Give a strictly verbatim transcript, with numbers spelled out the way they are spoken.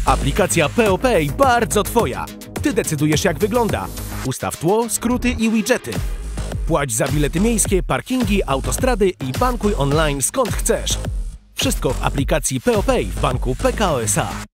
Aplikacja P O Pay bardzo Twoja. Ty decydujesz, jak wygląda. Ustaw tło, skróty i widgety. Płać za bilety miejskie, parkingi, autostrady i bankuj online skąd chcesz. Wszystko w aplikacji P O Pay w banku P K O S A.